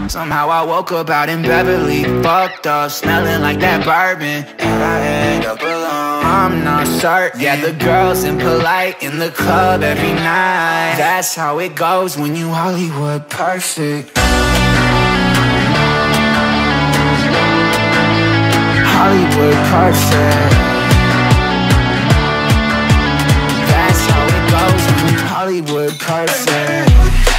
Somehow I woke up out in Beverly, fucked up, smelling like that bourbon. And I end up alone, I'm not certain. Yeah, the girls impolite in the club every night. That's how it goes when you Hollywood perfect. Hollywood perfect. That's how it goes when you Hollywood perfect.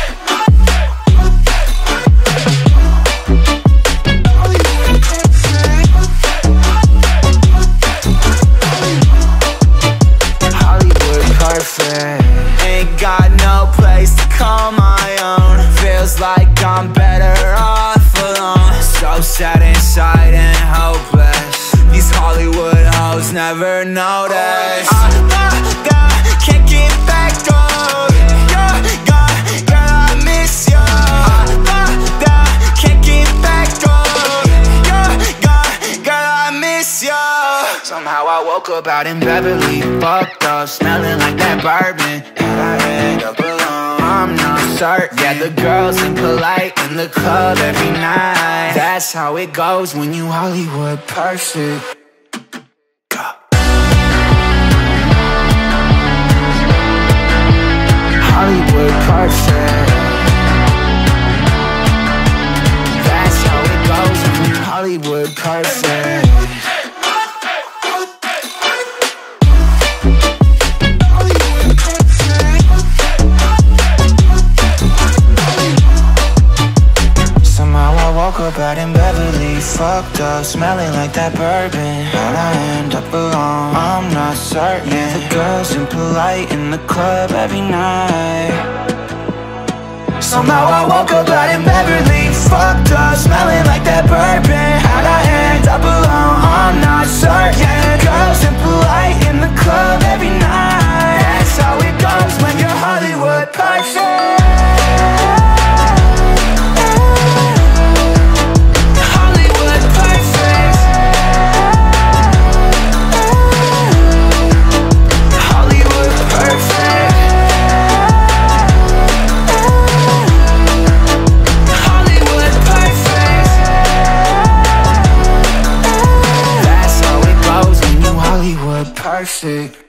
Ain't got no place to call my own. Feels like I'm better off alone. So sad inside and hopeless. These Hollywood hoes never notice. Can't get back on. You're gone, girl, I miss you. Can't get back on. You're gone, girl, I miss you. Somehow I woke up out in Beverly, fucked up, smelling like that bourbon. And I end up alone, I'm not certain. Yeah, the girls impolite in the club every night. That's how it goes when you Hollywood perfect. Hollywood perfect. That's how it goes when you Hollywood perfect. Woke up out in Beverly, fucked up, smelling like that bourbon. How'd I end up alone? I'm not certain. Yeah, the girls impolite in the club every night. Somehow I woke up out in Beverly, fucked up, smelling like that bourbon. How'd I end up alone? I'm not certain. Yeah, the girls impolite in the club every night. That's how it goes when you're Hollywood perfect. Perfect.